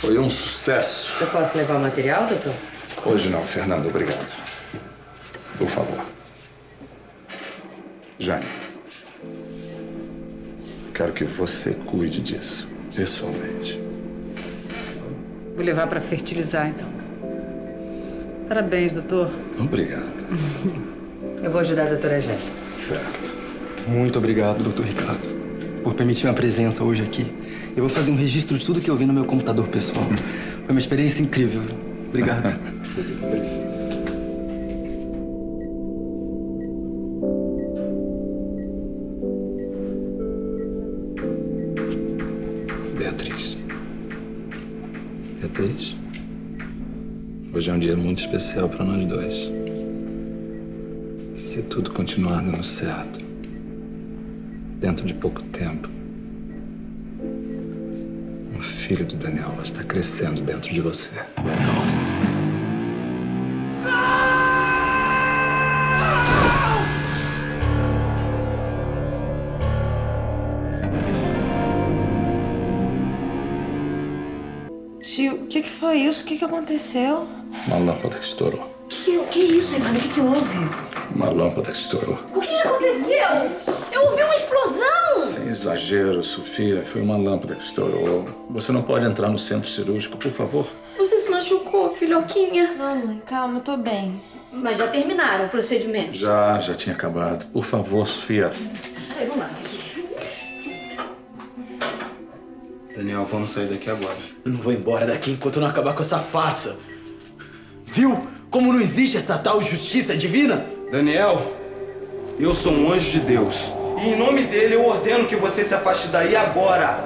Foi um sucesso. Eu posso levar o material, doutor? Hoje não, Fernando, obrigado. Por favor. Jane, quero que você cuide disso, pessoalmente. Vou levar para fertilizar, então. Parabéns, doutor. Obrigado. Eu vou ajudar a doutora Jéssica. Certo. Muito obrigado, doutor Ricardo, por permitir minha presença hoje aqui. Eu vou fazer um registro de tudo que eu vi no meu computador pessoal. Foi uma experiência incrível. Obrigado. Beatriz. Beatriz, hoje é um dia muito especial para nós dois. Se tudo continuar dando certo, dentro de pouco tempo, o filho do Daniel vai estar crescendo dentro de você. Tio, o que foi isso? O que aconteceu? Uma lâmpada que estourou. Que isso, Ricardo? O que houve? Uma lâmpada que estourou. O que aconteceu? Eu ouvi uma explosão! Sem exagero, Sofia. Foi uma lâmpada que estourou. Você não pode entrar no centro cirúrgico, por favor? Você se machucou, filhoquinha? Não, mãe, calma, eu tô bem. Mas já terminaram o procedimento? Já tinha acabado. Por favor, Sofia. Aí, vamos lá. Daniel, vamos sair daqui agora. Eu não vou embora daqui enquanto não acabar com essa farsa. Viu? Como não existe essa tal justiça divina? Daniel, eu sou um anjo de Deus. E em nome dele eu ordeno que você se afaste daí agora.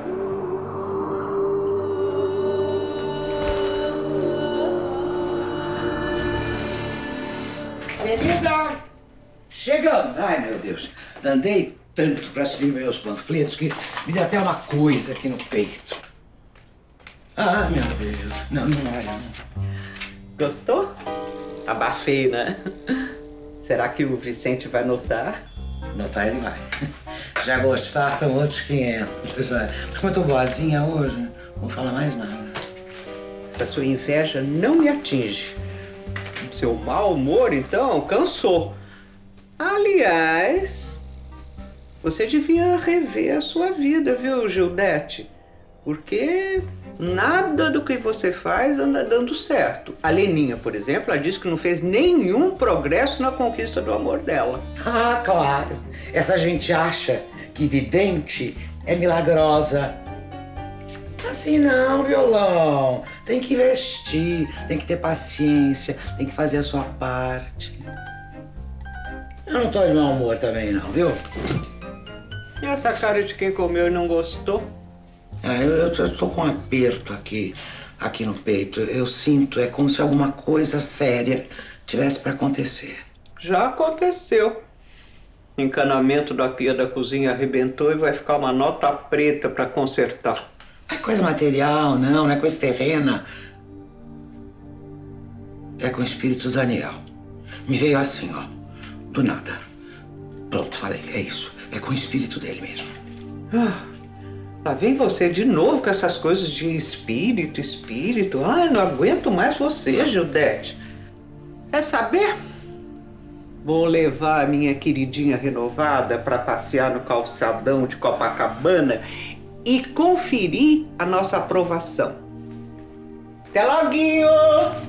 Querida, chegamos. Ai, meu Deus. Andei tanto para escrever meus panfletos que me deu até uma coisa aqui no peito. Ah, meu Deus. Não olha, não. Gostou? Abafei, né? Será que o Vicente vai notar? Notar ele vai. Já gostar são outros 500. Mas como eu tô boazinha hoje, não vou falar mais nada. Essa sua inveja não me atinge. Seu mau humor, então, cansou. Aliás, você devia rever a sua vida, viu, Gildete? Porque nada do que você faz anda dando certo. A Leninha, por exemplo, ela disse que não fez nenhum progresso na conquista do amor dela. Ah, claro. Essa gente acha que vidente é milagrosa. Assim não, violão. Tem que investir, tem que ter paciência, tem que fazer a sua parte. Eu não tô de mau humor também não, viu? E essa cara de quem comeu e não gostou? Eu tô com um aperto aqui no peito. Eu sinto, é como se alguma coisa séria tivesse pra acontecer. Já aconteceu. O encanamento da pia da cozinha arrebentou e vai ficar uma nota preta pra consertar. Não é coisa material, não é coisa terrena. É com espíritos Daniel. Me veio assim, ó, do nada. Pronto, falei, é isso. É com o espírito dele mesmo. Lá vem você de novo com essas coisas de espírito. Ai, não aguento mais você, Gildete. Quer saber? Vou levar a minha queridinha renovada para passear no calçadão de Copacabana e conferir a nossa aprovação. Até loguinho!